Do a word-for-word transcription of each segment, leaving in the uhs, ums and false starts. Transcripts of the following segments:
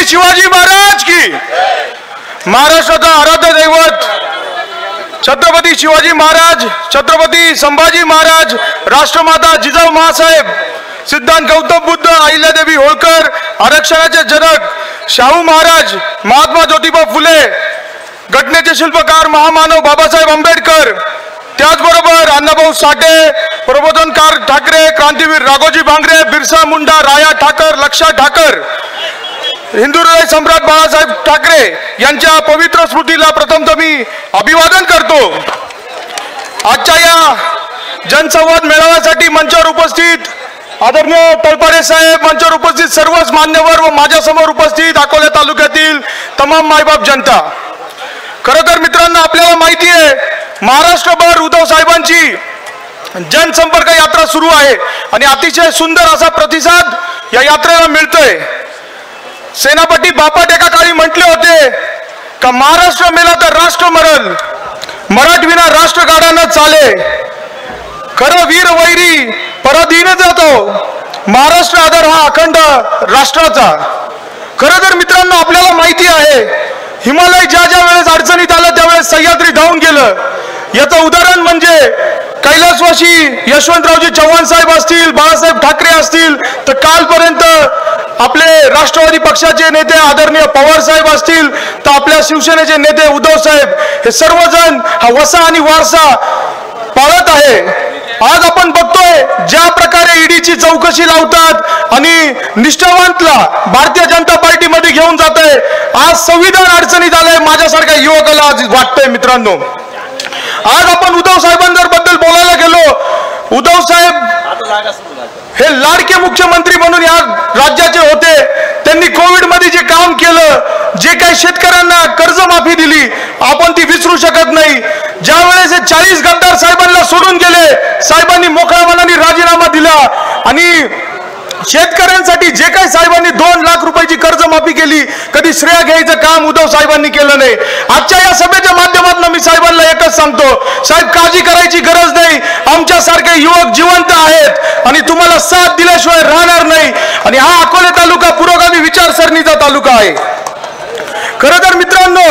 छत्रपती शिवाजी महाराज की, महाराष्ट्राचा आराध्य दैवत छत्रपती शिवाजी महाराज, छत्रपती संभाजी महाराज, राष्ट्रमाता जिजाऊ महासाहेब, सिद्धांत गौतम बुद्ध, अहिल्यादेवी होळकर, आरक्षणाचे जनक शाहू महाराज, महात्मा ज्योतिबा फुले, घटनेचे शिल्पकार महामानव बाबासाहेब आंबेडकर, त्याचबरोबर अण्णाभाऊ साठे, प्रबोधनकार ठाकरे, क्रांतीवीर राघोजी भांगरे, बिरसा मुंडा, राया ठाकर, लक्षा ठाकर, हिंदू हृदय सम्राट बाळासाहेब ठाकरे यांच्या पवित्र स्मृतीला प्रथमतः मी अभिवादन करतो। आजच्या या जनसंवाद मेळाव्यासाठी मंचावर उपस्थित आदरणीय तळपाडे साहेब, मंचावर उपस्थित सर्वच मान्यवर व माझ्यासमोर उपस्थित अकोला तालुक्यातील तमाम मायबाप जनता, खरं तर मित्रांनो आपल्याला माहिती आहे महाराष्ट्रभर उद्धव साहेबांची जनसंपर्क यात्रा सुरू आहे आणि अतिशय सुंदर असा प्रतिसाद या यात्रेला मिळतोय। सेनापती बापट एका काळी म्हटले होते का महाराष्ट्र मेला तर राष्ट्र मरल, मराठविना राष्ट्र गाडानं चाले, खरं वीर वैरी परधीन जातो, महाराष्ट्र आदर हा अखंड राष्ट्राचा। खरं तर मित्रांनो आपल्याला माहिती आहे हिमालय ज्या ज्या वेळेस अडचणीत आलं त्यावेळेस सह्याद्री धावून गेलं। याचं उदाहरण म्हणजे कैलासवासी यशवंतरावजी चव्हाण साहेब असतील, बाळासाहेब ठाकरे असतील, तर कालपर्यंत आपले राष्ट्रवादी पक्षाचे नेते आदरणीय पवार साहेब असतील, तर आपल्या शिवसेनेचे नेते उद्धव साहेब, हे सर्वजण हा वसा आणि वारसा पाळत आहे। आज आपण बघतोय ज्या प्रकारे ईडीची चौकशी लावतात आणि निष्ठावंतला भारतीय जनता पार्टीमध्ये घेऊन जात आहे। आज संविधान अडचणीत आलंय माझ्यासारख्या युवकाला आज वाटतंय। मित्रांनो आज आपण उद्धव साहेबांबद्दल बोलायला गेलो, उद्धव साहेब हे लाडके मुख्यमंत्री म्हणून या राज्याचे होते। त्यांनी कोविड मध्ये जे काम केलं, जे काही शेतकऱ्यांना कर्जमाफी दिली आपण ती विसरू शकत नाही। ज्या वेळेस हे चाळीस गद्दार साहेबांना सोडून गेले, साहेबांनी मोकळ्या मनाने राजीनामा दिला आणि शेतकऱ्यांसाठी जे काही साहेबांनी दोन लाख रुपयाची कर्जमाफी केली, कधी श्रेय घ्यायचं काम उद्धव साहेबांनी केलं नाही। आजच्या या सभेच्या माध्यमातून मी साहेबांना एकच सांगतो, साहेब काळजी करायची गरज नाही, आमच्यासारखे युवक जिवंत आहेत आणि तुम्हाला साथ दिल्याशिवाय राहणार नाही। आणि हा अकोले तालुका पुरोगामी विचारसरणीचा तालुका आहे। खरं तर मित्रांनो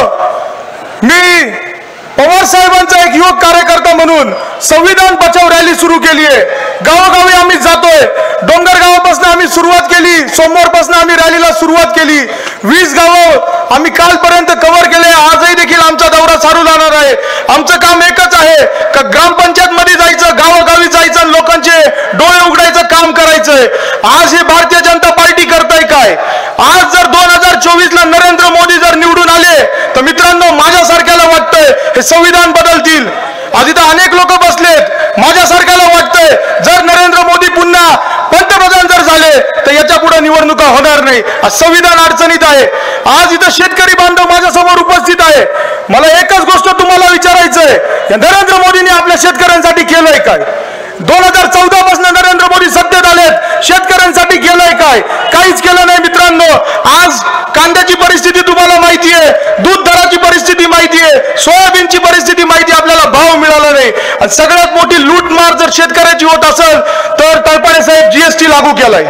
मी पवार साहेबांचा एक युवक कार्यकर्ता म्हणून संविधान बचाव रॅली सुरू केली आहे। गावोगावी आम्ही जातोय, डोंगरगावापासून आम्ही सुरुवात केली, सोमवारपासून आम्ही रॅलीला सुरुवात केली, वीस गावं आम्ही कालपर्यंत कव्हर केले। आजही देखील आमचा दौरा चालू राहणार आहे। आमचं काम एकच आहे का ग्रामपंचायत मध्ये जायचं, गावोगावी जायचं, लोकांचे डोळे उघडायचं काम करायचंय। आज हे भारतीय जनता पार्टी करताय काय? आज जर दोन हजार चोवीस ला नरेंद्र मोदी जर निवडून आले तर मित्रांनो माझ्यासारख्याला वाटतंय हे संविधान बदलतील। आज इथं अनेक लोक बसलेत, माझ्यासारख्याला वाटतंय जर नरेंद्र मोदी पुन्हा पंतप्रधान जर झाले तर याच्या पुढे निवडणुका होणार नाही। आज संविधान अडचणीत आहे। आज इथं शेतकरी बांधव माझ्या समोर उपस्थित आहे। मला एकच गोष्ट तुम्हाला विचारायचंय, नरेंद्र मोदींनी आपल्या शेतकऱ्यांसाठी केलंय काय? दोन हजार चौदा पासून नरेंद्र मोदी सत्तेत आलेत, शेतकऱ्यांसाठी केलंय काय? काहीच केलं नाही। मित्रांनो आज कांद्याची परिस्थिती तुम्हाला माहिती आहे, दूध दराची परिस्थिती माहिती आहे, सोयाबीनची परिस्थिती माहिती, आपल्याला भाव मिळाला नाही। आणि सगळ्यात मोठी लूटमार जर शेतकऱ्याची होत असेल तर तळपाडे साहेब जीएसटी लागू केलाय।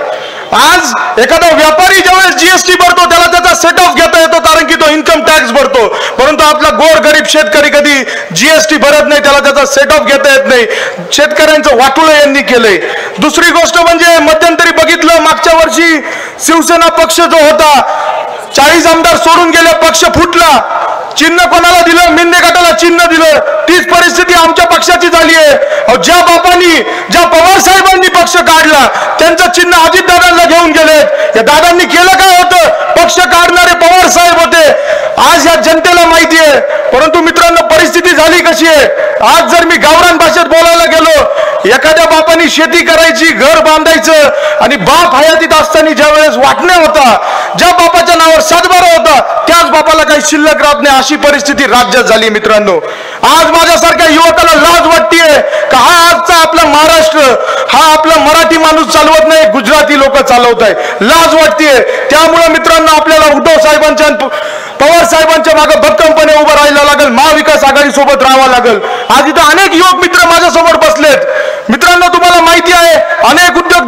आज एखादा व्यापारी ज्यावेळेस जीएसटी भरतो त्याला त्याचा सेट ऑफ घेता येतो कारण की तो इन्कम टॅक्स भरतो, परंतु आपला गोर गरीब शेतकरी कधी जीएसटी भरत नाही, त्याला त्याचा सेट ऑफ घेता येत नाही। शेतकऱ्यांचं वाटोळं यांनी केलंय। दुसरी गोष्ट म्हणजे मध्यंतरी बघितलं मागच्या वर्षी शिवसेना पक्ष जो होता चाळीस आमदार सोडून गेले, पक्ष फुटला, चिन्ह कोणाला दिलं? मिंदे गटाला चिन्ह दिलं। तीच परिस्थिती आमच्या पक्षाची झाली आहे। ज्या बापांनी ज्या पवार साहेबांनी पक्ष काढला त्यांचं चिन्ह अजित दादांना घेऊन गेलेत। या दादांनी केलं काय होतं? पक्ष काढणारे पवार साहेब होते। आज या जनतेला माहिती आहे, परंतु मित्रांनो परिस्थिती झाली कशी आहे? आज जर मी गावरान भाषेत बोलायला गेलो, एखाद्या बापानी शेती करायची, घर बांधायचं आणि बाप हयातीत असताना ज्या वेळेस वाटण्या होता, ज्या बापाच्या नावावर सातबारा होता त्याच बापाला काही शिल्लक राहत नाही, अशी परिस्थिती राज्यात झाली। मित्रांनो आज माझ्यासारख्या युवकाला लाज वाटतेय का हा आजचा आपला महाराष्ट्र हा आपला मराठी माणूस चालवत नाही, गुजराती लोक चालवत आहे, लाज वाटतेय। त्यामुळे मित्रांनो आपल्याला उद्धव साहेबांच्या पवार साहेबांच्या मागे भक्कमपणे उभं राहायला लागेल, महाविकास आघाडी सोबत राहावं लागेल। आज इथं अनेक युवक मित्र माझ्या समोर बसलेत। मित्रांनो तुम्हाला माहिती आहे अनेक उद्योगधंदे आपल्या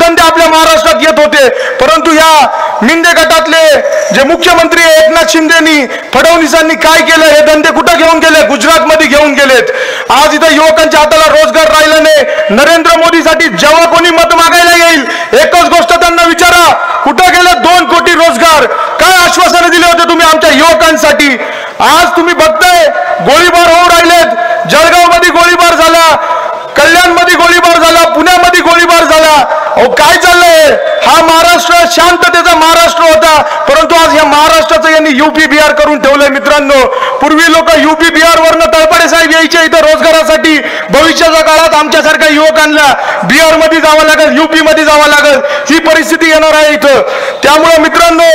आपल्या महाराष्ट्रात येत होते, परंतु या मिंदे गटातले जे मुख्यमंत्री एकनाथ शिंदेनी फडणवीसांनी काय केलं, हे धंदे कुठं घेऊन गेले? गुजरातमध्ये घेऊन गेलेत. आज इथं युवकांच्या हाताला रोजगार राहिला नाही. नरेंद्र मोदीसाठी जेव्हा कोणी मत मागायला येईल, एकच गोष्ट त्यांना विचारा, कुठं गेले दोन कोटी रोजगार? काय आश्वासनं दिले होते तुम्ही आमच्या युवकांसाठी? आज तुम्ही बघताय गोळीबार होऊ राहिलेत. जळगाव मध्ये गोळीबार झाला, कल्याण मध्ये गोळीबार झाला, पुण्यामध्ये गोळीबार झाला. अहो काय चाललंय? हा महाराष्ट्र शांततेचा महाराष्ट्र होता, परंतु आज या महाराष्ट्राचं यांनी युपी बिहार करून ठेवलंय. मित्रांनो, पूर्वी लोक युपी बिहार वरनं तळपडे साहेब यायचे इथं रोजगारासाठी. भविष्याच्या काळात आमच्यासारख्या युवकांना बिहार मध्ये जावं लागेल, युपी मध्ये जावं लागेल, ही परिस्थिती येणार आहे इथं. त्यामुळे मित्रांनो,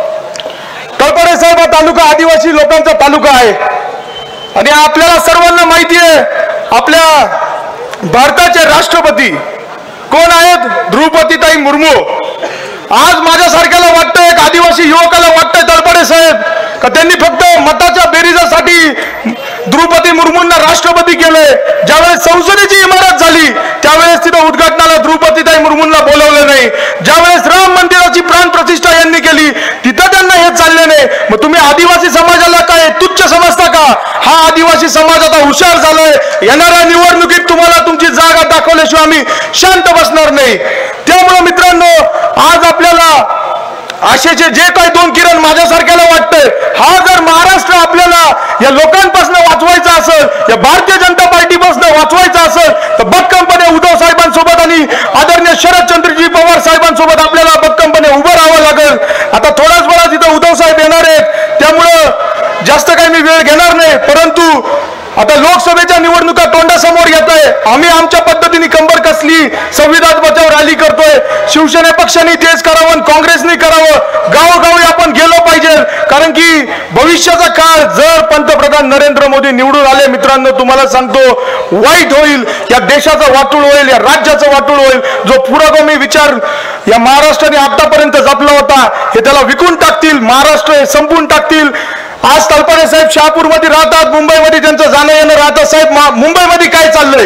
तळपडे साहेब हा तालुका आदिवासी लोकांचा तालुका आहे आणि आपल्याला सर्वांना माहिती आहे आपल्या भारताचे राष्ट्रपती कोण आहेत? द्रौपदीताई मुर्मू. आज माझ्यासारख्याला वाटतं, एक आदिवासी युवकाला वाटतंय तळपडे साहेब का त्यांनी फक्त मताच्या बेरीजासाठी द्रौपदी मुर्मूंना राष्ट्रपती केलंय. ज्यावेळेस संसदेची इमारत झाली त्यावेळेस तिथं उद्घाटनाला द्रौपदीताई मुर्मूंना बोलवलं नाही. ज्यावेळेस राम मंदिराची प्राण प्रतिष्ठा यांनी केली तिथं त्यांना हे चालले नाही. मग तुम्ही आदिवासी समाजाला काय तुच्छ समजता का? हा आदिवासी समाज आता हुशार झालाय. येणाऱ्या निवडणुकीत तुम्हाला तुमची जागा दाखवल्याशिवाय आम्ही शांत बसणार नाही. त्यामुळे मित्रांनो, आज आपल्याला आशेचे जे काही दोन किरण माझ्यासारख्याला वाटतंय, हा जर महाराष्ट्र आपल्याला या लोकांपासून वाचवायचा असेल, या भारतीय जनता पार्टीपासून वाचवायचा असेल, तर भक्कमपणे उद्धव साहेबांसोबत आणि आदरणीय शरदचंद्रजी पवार साहेबांसोबत आपल्याला भक्कमपणे उभं राहावं लागेल. आता थोड्याच वेळात इथं उद्धव साहेब येणार आहेत, त्यामुळं जास्त काही मी वेळ घेणार नाही. परंतु आता लोकसभेच्या निवडणुका तोंडासमोर येत आहे. आम्ही आमच्या पद्धतीने कंबर कसली संविधान बचाव रॅली करतोय. शिवसेना पक्षाने तेच करावं, काँग्रेसने करावं. गावोगावी आपण गेलो पाहिजे, कारण की भविष्याचा काळ जर पंतप्रधान नरेंद्र मोदी निवडून आले, मित्रांनो तुम्हाला सांगतो वाईट होईल. या देशाचं वाटूळ होईल, या राज्याचं वाटूळ होईल. जो पुरोगामी विचार या महाराष्ट्राने आतापर्यंत जपला होता, हे त्याला विकून टाकतील. महाराष्ट्र हे संपून टाकतील. आज तळपडे साहेब शहापूरमध्ये राहतात, मुंबईमध्ये त्यांचं जाणं येणं राहतं. साहेब मुंबईमध्ये काय चाललंय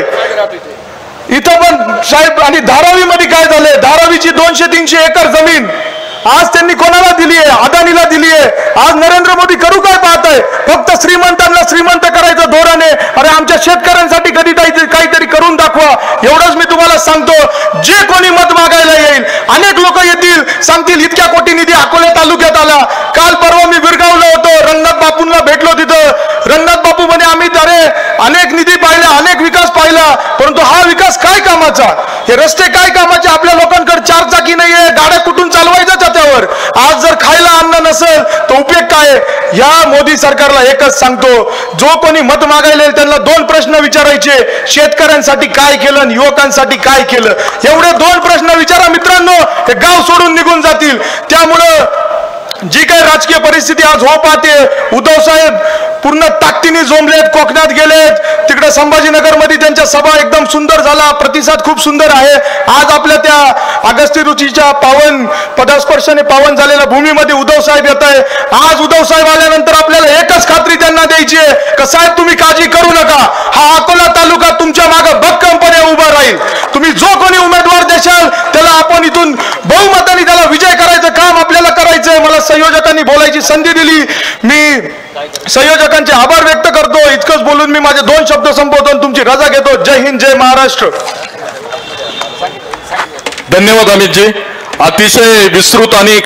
इथं पण साहेब, आणि धारावीमध्ये काय झालंय? धारावीची दोनशे तीनशे एकर जमीन आज त्यांनी कोणाला दिली आहे? अदानीला दिली आहे. आज नरेंद्र मोदी करू काय पाहताय? फक्त श्रीमंतांना श्रीमंत करायचं धोरण आहे. अरे आमच्या शेतकऱ्यांसाठी कधी काहीतरी करून दाखवा, एवढंच मी तुम्हाला सांगतो. जे कोणी मत मागायला येईल, अनेक लोक येतील, सांगतील इतक्या कोटी निधी अकोले तालुक्यात आला. काल परवा मी विरगावलं होतो, रंगनाथ बापूंना भेटलो तिथं. रंगनाथ बापू म्हणे आम्ही अरे अनेक निधी पाहिला, अनेक विकास पाहिला, परंतु हा विकास काय कामाचा? हे रस्ते काय कामाचे? आपल्या लोकांकडे चार चाकी नाहीये, गाड्या कुठून चालवायच्या त्यावर? आज जर खायला अन्न नसेल तर उपयोग काय? या मोदी सरकारला एकच सांगतो, जो कोणी मत मागायला येईल त्यांना दोन प्रश्न विचारायचे, शेतकऱ्यांसाठी काय केलं आणि युवकांसाठी काय केलं? एवढे दोन प्रश्न विचारा मित्रांनो, हे गाव सोडून निघून जातील. त्यामुळं जी काही राजकीय परिस्थिती आज हो पाहते, उद्धव साहेब पूर्ण ताकदीने जोमलेत, कोकणात गेलेत. तिकडे संभाजीनगर मध्ये त्यांच्या सभा एकदम सुंदर झाला, प्रतिसाद खूप सुंदर आहे. आज आपल्या त्या अगस्ती रुचीच्या पावन पदस्पर्शाने पावन झालेल्या भूमीमध्ये उद्धव साहेब येत आहे. आज उद्धव साहेब आल्यानंतर आपल्याला एकच खात्री त्यांना द्यायची आहे का साहेब तुम्ही काळजी करू नका, हा अकोला तालुका तुमच्या मागे भक्कमपणे उभा राहील. तुम्ही जो कोणी उमेदवार देशाल त्याला आपण इथून बहुमताने त्याला विजय करायचं काम आपल्याला करायचंय. मला संयोजकांनी बोलायची संधी दिली, मी संयोजकांचे आभार व्यक्त करतो. इतकंच बोलून मी माझे दोन शब्द संबोधून तुमची रजा घेतो. जय हिंद, जय महाराष्ट्र. धन्यवाद अमितजी. अतिशय विस्तृत आणि